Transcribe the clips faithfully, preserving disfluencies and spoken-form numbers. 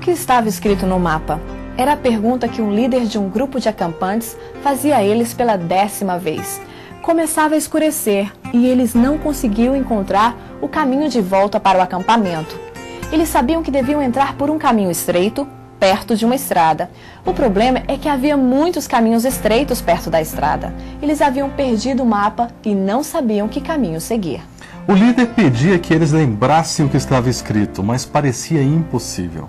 que estava escrito no mapa? Era a pergunta que um líder de um grupo de acampantes fazia a eles pela décima vez. Começava a escurecer e eles não conseguiam encontrar o caminho de volta para o acampamento. Eles sabiam que deviam entrar por um caminho estreito, perto de uma estrada. O problema é que havia muitos caminhos estreitos perto da estrada. Eles haviam perdido o mapa e não sabiam que caminho seguir. O líder pedia que eles lembrassem o que estava escrito, mas parecia impossível.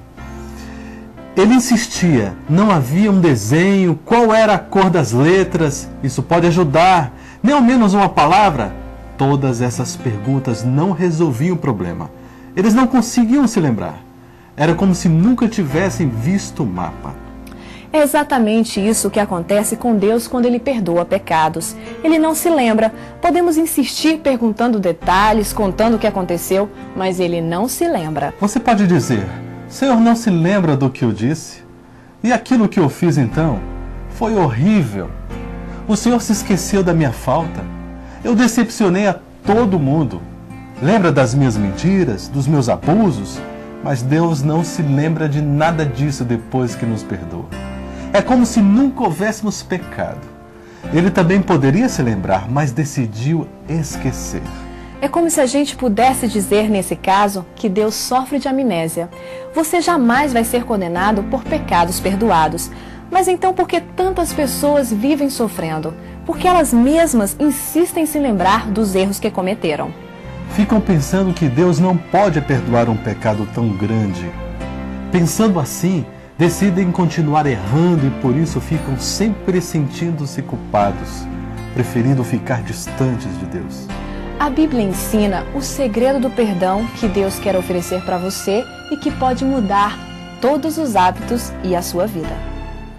Ele insistia, não havia um desenho, qual era a cor das letras, isso pode ajudar, nem ao menos uma palavra. Todas essas perguntas não resolviam o problema. Eles não conseguiam se lembrar. Era como se nunca tivessem visto o mapa. É exatamente isso que acontece com Deus quando Ele perdoa pecados. Ele não se lembra. Podemos insistir perguntando detalhes, contando o que aconteceu, mas Ele não se lembra. Você pode dizer, Senhor não se lembra do que eu disse? E aquilo que eu fiz então? Foi horrível. O Senhor se esqueceu da minha falta. Eu decepcionei a todo mundo. Lembra das minhas mentiras, dos meus abusos? Mas Deus não se lembra de nada disso depois que nos perdoa. É como se nunca houvéssemos pecado. Ele também poderia se lembrar, mas decidiu esquecer. É como se a gente pudesse dizer, nesse caso, que Deus sofre de amnésia. Você jamais vai ser condenado por pecados perdoados. Mas então por que tantas pessoas vivem sofrendo? Porque elas mesmas insistem em se lembrar dos erros que cometeram. Ficam pensando que Deus não pode perdoar um pecado tão grande. Pensando assim, decidem continuar errando e por isso ficam sempre sentindo-se culpados, preferindo ficar distantes de Deus. A Bíblia ensina o segredo do perdão que Deus quer oferecer para você e que pode mudar todos os hábitos e a sua vida.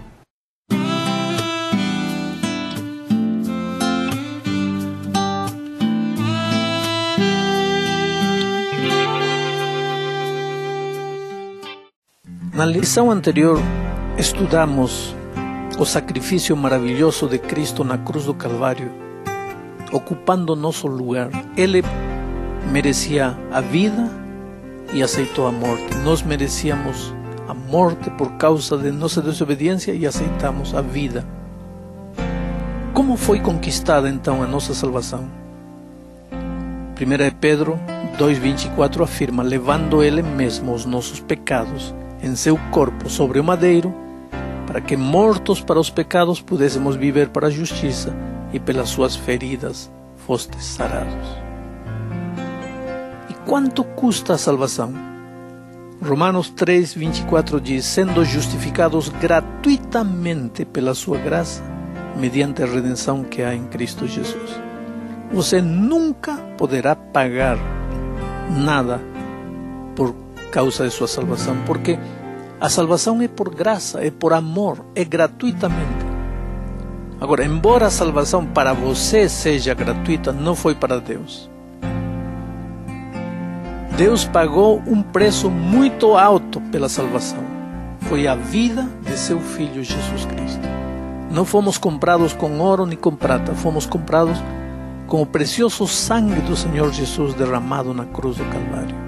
Na lição anterior, estudamos o sacrifício maravilhoso de Cristo na cruz do Calvário, ocupando nosso lugar. Ele merecia a vida e aceitou a morte. Nós merecíamos a morte por causa de nossa desobediência e aceitamos a vida. Como foi conquistada então a nossa salvação? primeira Pedro dois, vinte e quatro afirma, levando Ele mesmo os nossos pecados em seu corpo sobre o madeiro, para que mortos para os pecados pudéssemos viver para a justiça, e pelas suas feridas fostes sarados. E quanto custa a salvação? Romanos três, vinte e quatro diz, sendo justificados gratuitamente pela sua graça, mediante a redenção que há em Cristo Jesus. Você nunca poderá pagar nada por causa de sua salvação, porque a salvação é por graça, é por amor, é gratuitamente. Agora, embora a salvação para você seja gratuita, não foi para Deus. Deus pagou um preço muito alto pela salvação. Foi a vida de seu Filho Jesus Cristo. Não fomos comprados com ouro nem com prata, fomos comprados com o precioso sangue do Senhor Jesus derramado na cruz do Calvário.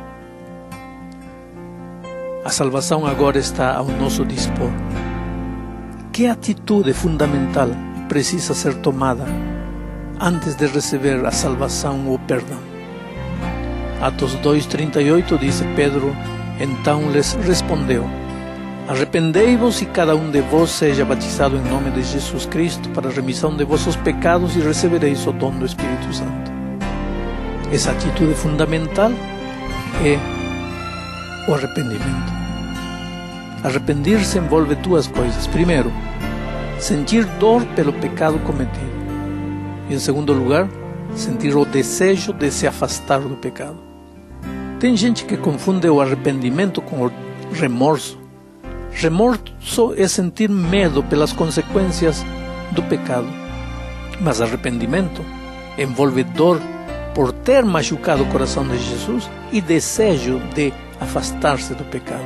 A salvação agora está ao nosso dispor. Que atitude fundamental precisa ser tomada antes de receber a salvação ou perdão? Atos dois, trinta e oito diz Pedro, então lhes respondeu, arrependei-vos e cada um de vós seja batizado em nome de Jesus Cristo para a remissão de vossos pecados e recebereis o dom do Espírito Santo. Essa atitude fundamental é o arrependimento. Arrepender-se envolve duas coisas. Primeiro, sentir dor pelo pecado cometido. E em segundo lugar, sentir o desejo de se afastar do pecado. Tem gente que confunde o arrependimento com o remorso. Remorso é sentir medo pelas consequências do pecado. Mas arrependimento envolve dor por ter machucado o coração de Jesus e desejo de afastar-se do pecado.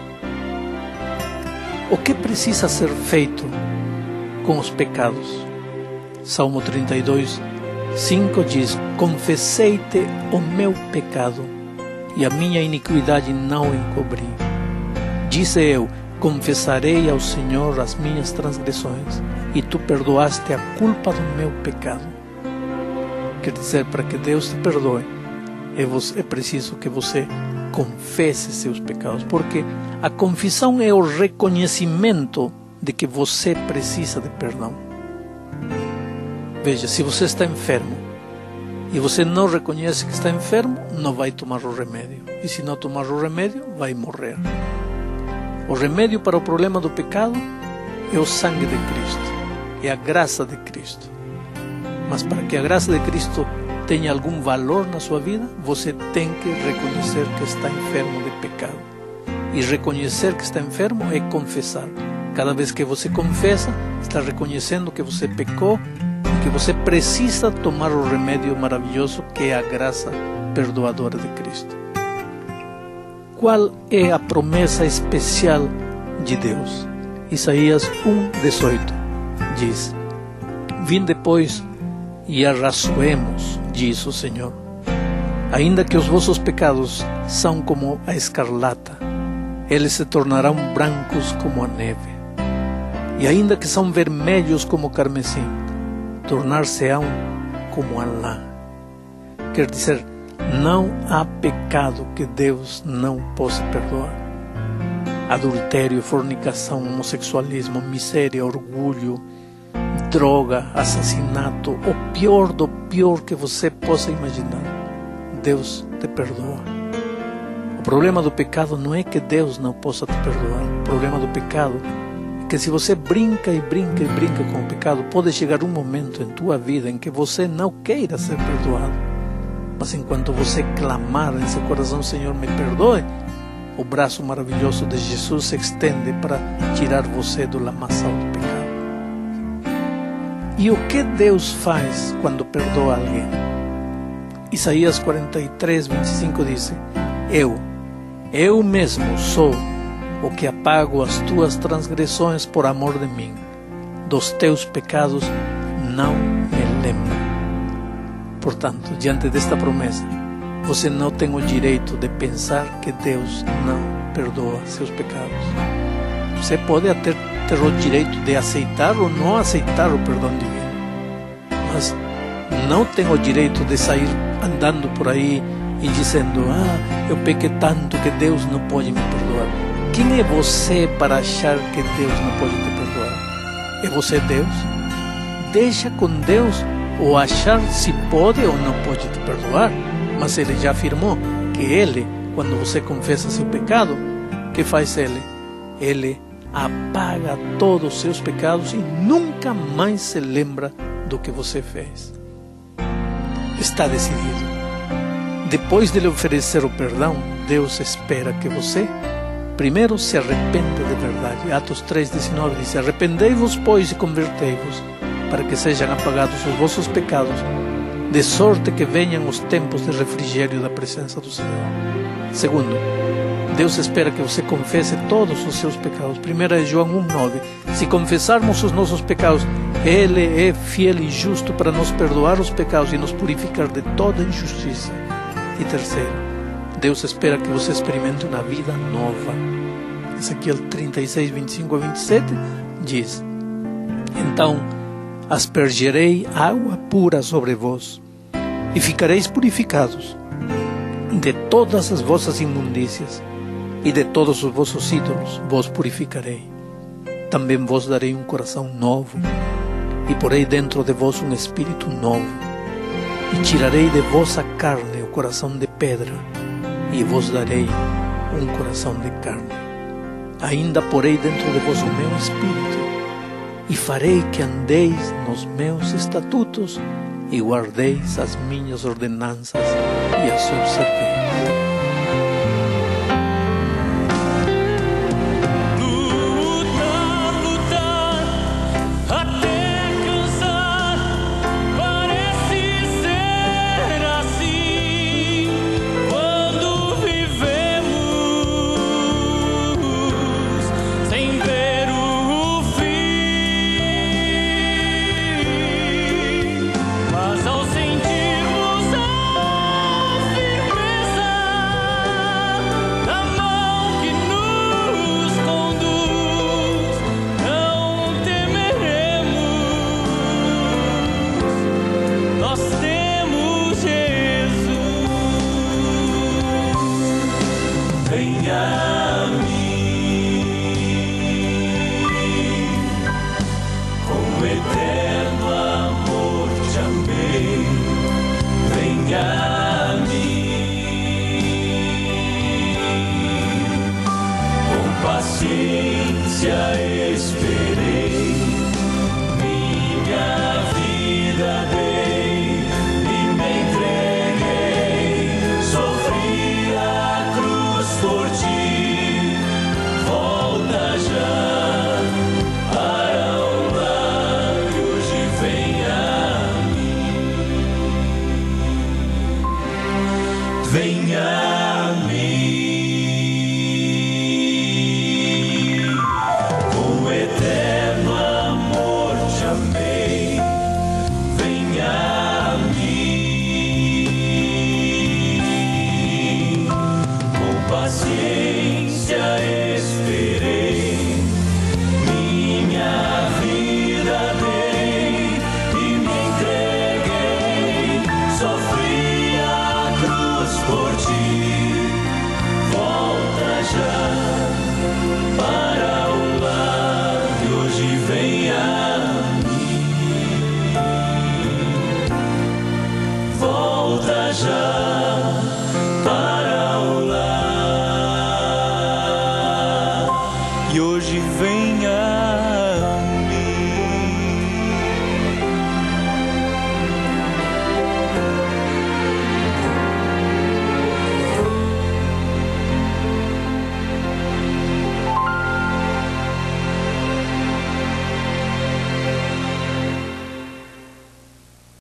O que precisa ser feito com os pecados? Salmo trinta e dois, cinco diz, confessei-te o meu pecado e a minha iniquidade não encobri. Disse eu: confessarei ao Senhor as minhas transgressões, e tu perdoaste a culpa do meu pecado. Quer dizer, para que Deus te perdoe, é preciso que você confesse seus pecados, porque a confissão é o reconhecimento de que você precisa de perdão. Veja, se você está enfermo e você não reconhece que está enfermo, não vai tomar o remédio, e se não tomar o remédio, vai morrer. O remédio para o problema do pecado é o sangue de Cristo, é a graça de Cristo. Mas para que a graça de Cristo tenha algum valor na sua vida, você tem que reconhecer que está enfermo de pecado. E reconhecer que está enfermo é confessar. Cada vez que você confessa, está reconhecendo que você pecou e que você precisa tomar o remédio maravilhoso que é a graça perdoadora de Cristo. Qual é a promessa especial de Deus? Isaías um, dezoito diz: vinde, pois, e arrazoemos, diz o Senhor. Ainda que os vossos pecados são como a escarlata, eles se tornarão brancos como a neve. E ainda que são vermelhos como o carmesim, tornar-se-ão como a lã. Quer dizer, não há pecado que Deus não possa perdoar. Adultério, fornicação, homossexualismo, miséria, orgulho, droga, assassinato, o pior do pior que você possa imaginar, Deus te perdoa. O problema do pecado não é que Deus não possa te perdoar. O problema do pecado é que se você brinca e brinca e brinca com o pecado, pode chegar um momento em tua vida em que você não queira ser perdoado. Mas enquanto você clamar em seu coração: Senhor, me perdoe, o braço maravilhoso de Jesus se estende para tirar você do lamaçal do pecado. E o que Deus faz quando perdoa alguém? Isaías quarenta e três, vinte e cinco diz: Eu, eu mesmo sou o que apago as tuas transgressões por amor de mim. Dos teus pecados não me lembro. Portanto, diante desta promessa, você não tem o direito de pensar que Deus não perdoa seus pecados. Você pode até ter o direito de aceitar ou não aceitar o perdão divino, mas não tem o direito de sair andando por aí e dizendo: ah, eu pequei tanto que Deus não pode me perdoar. Quem é você para achar que Deus não pode te perdoar? É você Deus? Deixa com Deus ou achar se pode ou não pode te perdoar. Mas Ele já afirmou que Ele, quando você confessa seu pecado, o que faz Ele? Ele apaga todos os seus pecados e nunca mais se lembra do que você fez. Está decidido. Depois de lhe oferecer o perdão, Deus espera que você primeiro se arrependa de verdade. Atos três, dezenove diz: arrependei-vos, pois, e convertei-vos, para que sejam apagados os vossos pecados, de sorte que venham os tempos de refrigério da presença do Senhor. Segundo, Deus espera que você confesse todos os seus pecados. primeira João um, nove. Se confessarmos os nossos pecados, Ele é fiel e justo para nos perdoar os pecados e nos purificar de toda injustiça. E terceiro, Deus espera que você experimente uma vida nova. Ezequiel trinta e seis, vinte e cinco a vinte e sete diz: então aspergerei água pura sobre vós, e ficareis purificados de todas as vossas imundícias, e de todos os vossos ídolos vos purificarei. Também vos darei um coração novo, e porei dentro de vós um espírito novo, e tirarei de vossa carne o coração de pedra, e vos darei um coração de carne. Ainda porei dentro de vós o meu espírito, e farei que andeis nos meus estatutos, e guardeis as minhas ordenanças e as observeis. Mas ao sentirmos a firmeza venha a mim, com eterno amor te amei, venha a mim, com paciência esperei, minha vida dei e me entreguei, sofri a cruz por ti, volta já para o lar e hoje venha a mim, venha a mim, com eterno amor te amei, venha a mim, com paciência esperei, minha vida dei e me entreguei, sofri a cruz por ti, volta já para o lar e hoje venha a mim, volta já para o lar e hoje venha